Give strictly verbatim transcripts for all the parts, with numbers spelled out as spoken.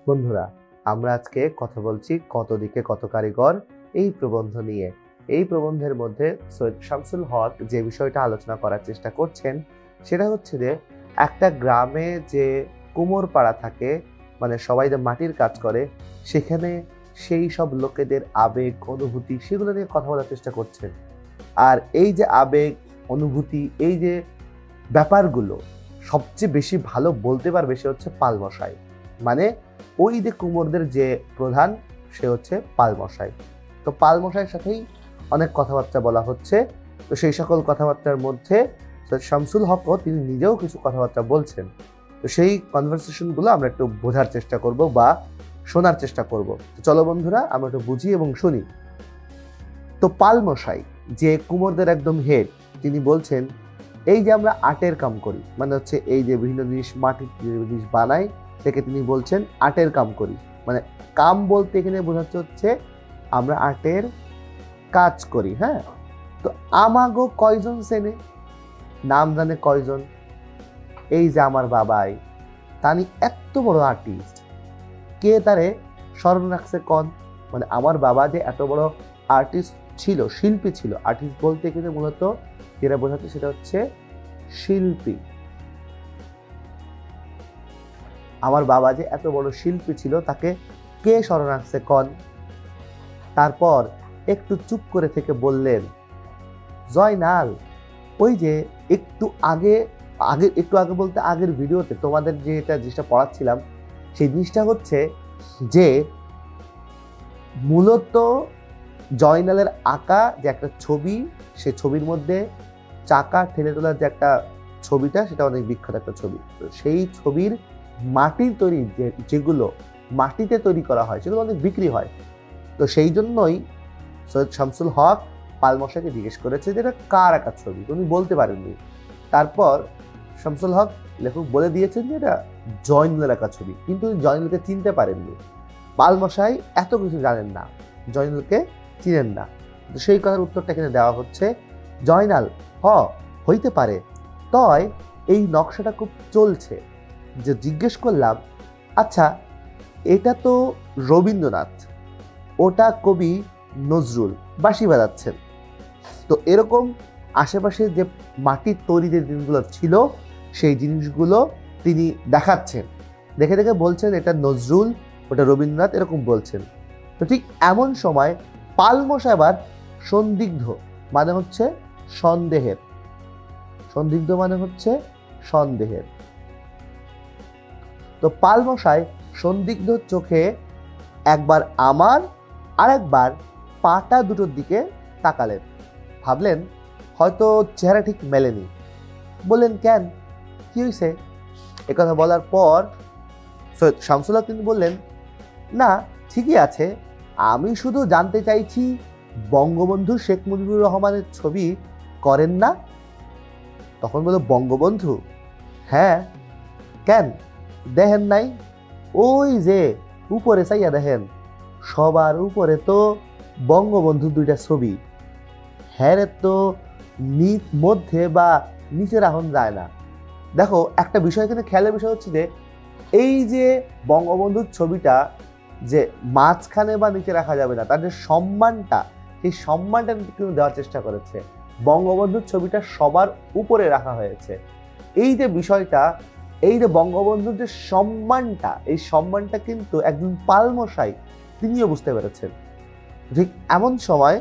বন্ধুরা, আমরা আজকে কথা বলছি কত দিকে কত কারিগর এই প্রবন্ধ নিয়ে। এই প্রবন্ধের মধ্যে সৈয়দ শামসুল হক যে বিষয়টা আলোচনা করার চেষ্টা করছেন সেটা হচ্ছে যে একটা গ্রামে যে কুমোর পাড়া থাকে, মানে সবাই যে মাটির কাজ করে, সেখানে সেই সব লোকেদের আবেগ অনুভূতি সেগুলো নিয়ে কথা বলার চেষ্টা করছেন। আর এই যে আবেগ অনুভূতি, এই যে ব্যাপারগুলো সবচেয়ে বেশি ভালো বলতে পারবে সে হচ্ছে পালমশাই। মানে ওই যে কুমোরদের যে প্রধান, সে হচ্ছে পালমশাই। তো পালমশাইয়ের সাথেই অনেক কথাবার্তা বলা হচ্ছে। তো সেই সকল কথাবার্তার মধ্যে শামসুল হকও তিনি নিজেও কিছু কথাবার্তা বলছেন। তো সেই কনভারসেশনগুলো আমরা একটু বোঝার চেষ্টা করব বা শোনার চেষ্টা করব। তো চলো বন্ধুরা, আমরা একটু বুঝি এবং শুনি। তো পালমশাই যে কুমোরদের একদম হেড, তিনি বলছেন এই যে আমরা আর্টের কাম করি, মানে হচ্ছে এই যে বিভিন্ন জিনিস মাটির জিনিস বানাই, থেকে তিনি বলছেন আর্টের কাম করি। মানে কাম বলতে এখানে বোঝাচ্ছে হচ্ছে আমরা আর্টের কাজ করি। হ্যাঁ, তো আমাগো কয়জন চেনে, নাম জানে কয়জন? এই যে আমার বাবাই, তানি এত বড় আর্টিস্ট, কে তারে স্মরণ রাখছে কন? মানে আমার বাবা যে এত বড় আর্টিস্ট ছিল, শিল্পী ছিল। আর্টিস্ট বলতে এখানে মূলত যেটা বোঝাচ্ছে সেটা হচ্ছে শিল্পী। আমার বাবা যে এত বড় শিল্পী ছিল, তাকে কে স্মরণ রাখছে কন? তারপর একটু চুপ করে থেকে বললেন, জয়নাল, ওই যে একটু আগে আগে একটু আগে বলতে আগের ভিডিওতে তোমাদের যে এটা জিনিসটা পড়াচ্ছিলাম, সেই জিনিসটা হচ্ছে যে মূলত জয়নালের আঁকা যে একটা ছবি, সে ছবির মধ্যে চাকা ঠেলে তোলার যে একটা ছবিটা, সেটা অনেক বিখ্যাত একটা ছবি। তো সেই ছবির মাটির তৈরি যে যেগুলো মাটিতে তৈরি করা হয়, সেগুলো অনেক বিক্রি হয়। তো সেই জন্যই সৈয়দ শামসুল হক পালমশাইকে জিজ্ঞেস করেছে যে এটা কার আঁকা ছবি, উনি বলতে পারেননি। তারপর শামসুল হক লেখক বলে দিয়েছেন যে এটা জয়নুলের আঁকা ছবি, কিন্তু জয়নুলকে চিনতে পারেননি। পালমশাই এত কিছু জানেন না, জয়নুলকে চিনেন না। তো সেই কথার উত্তরটা এখানে দেওয়া হচ্ছে, জয়নাল, হ হইতে পারে, তয় এই নকশাটা খুব চলছে। যে জিজ্ঞেস করলাম, আচ্ছা এটা তো রবীন্দ্রনাথ, ওটা কবি নজরুল বাঁশি বাজাচ্ছেন, তো এরকম আশেপাশে যে মাটির তৈরি যে জিনিসগুলো ছিল, সেই জিনিসগুলো তিনি দেখাচ্ছেন, দেখে দেখে বলছেন এটা নজরুল, ওটা রবীন্দ্রনাথ, এরকম বলছেন। তো ঠিক এমন সময় পালমশাই আবার সন্দিগ্ধ, মানে হচ্ছে সন্দেহের, সন্দিগ্ধ মানে হচ্ছে সন্দেহের। তো পালমশাই সন্দিগ্ধ চোখে একবার আমার আর একবার পাটা দুটোর দিকে তাকালেন। ভাবলেন হয়তো চেহারা ঠিক মেলেনি। বললেন, কেন, কি হয়েছে? একথা বলার পর সৈয়দ শামসুল হক তিনি বললেন, না ঠিকই আছে, আমি শুধু জানতে চাইছি বঙ্গবন্ধু শেখ মুজিবুর রহমানের ছবি করেন না? তখন বলল, বঙ্গবন্ধু? হ্যাঁ, কেন দেখেন নাই? ওই যে উপরে চাইয়া দেখেন, সবার উপরে তো বঙ্গবন্ধু দুইটা ছবি, হ্যাঁ তো মধ্যে বা নিচে রাখুন যায় না। দেখো একটা বিষয় এখানে খেয়ালের বিষয় হচ্ছে যে এই যে বঙ্গবন্ধুর ছবিটা যে মাঝখানে বা নিচে রাখা যাবে না, তার যে সম্মানটা, সেই সম্মানটা কিন্তু দেওয়ার চেষ্টা করেছে। বঙ্গবন্ধুর ছবিটা সবার উপরে রাখা হয়েছে। এই যে বিষয়টা, এই যে বঙ্গবন্ধুর যে সম্মানটা, এই সম্মানটা কিন্তু একজন পালমশাই তিনিও বুঝতে পেরেছেন। ঠিক এমন সময়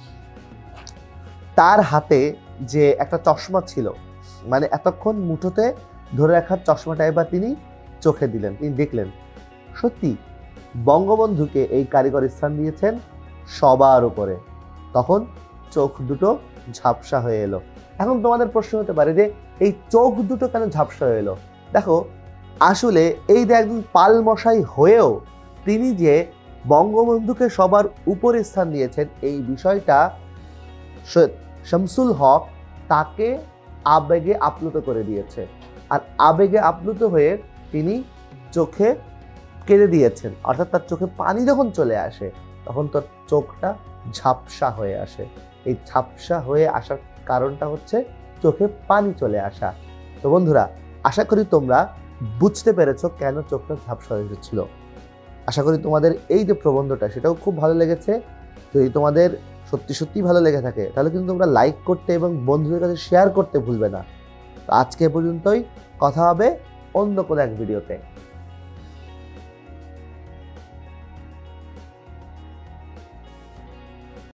তার হাতে যে একটা চশমা ছিল, মানে এতক্ষণ মুঠোতে ধরে রাখার চশমাটা এবার তিনি চোখে দিলেন। তিনি দেখলেন সত্যি বঙ্গবন্ধুকে এই কারিগর স্থান দিয়েছেন সবার উপরে। তখন চোখ দুটো ঝাপসা হয়ে এলো। এখন তোমাদের প্রশ্ন হতে পারে যে এই চোখ দুটো কেন ঝাপসা হয়ে এলো? দেখো, আসলে এই যে একজন পালমশাই হয়েও তিনি যে বঙ্গবন্ধুকে সবার উপরে স্থান দিয়েছেন, এই বিষয়টা শামসুল হক তাকে আবেগে আপ্লুত করে দিয়েছে। আর আবেগে আপ্লুত হয়ে তিনি চোখে কেঁদে দিয়েছেন, অর্থাৎ তার চোখে পানি যখন চলে আসে, তখন তার চোখটা ঝাপসা হয়ে আসে। এই ঝাপসা হয়ে আসার কারণটা হচ্ছে চোখে পানি চলে আসা। তো বন্ধুরা, আশা করি তোমরা বুঝতে পেরেছো কেন চোখটা ঝাপসা হয়ে এসেছিল। আশা করি তোমাদের এই যে প্রবন্ধটা সেটাও খুব ভালো লেগেছে। যদি তোমাদের সত্যি সত্যি ভালো লেগে থাকে তাহলে কিন্তু তোমরা লাইক করতে এবং বন্ধুদের কাছে শেয়ার করতে ভুলবে না। তো আজকে পর্যন্তই, কথা হবে অন্য কোনো এক ভিডিওতে।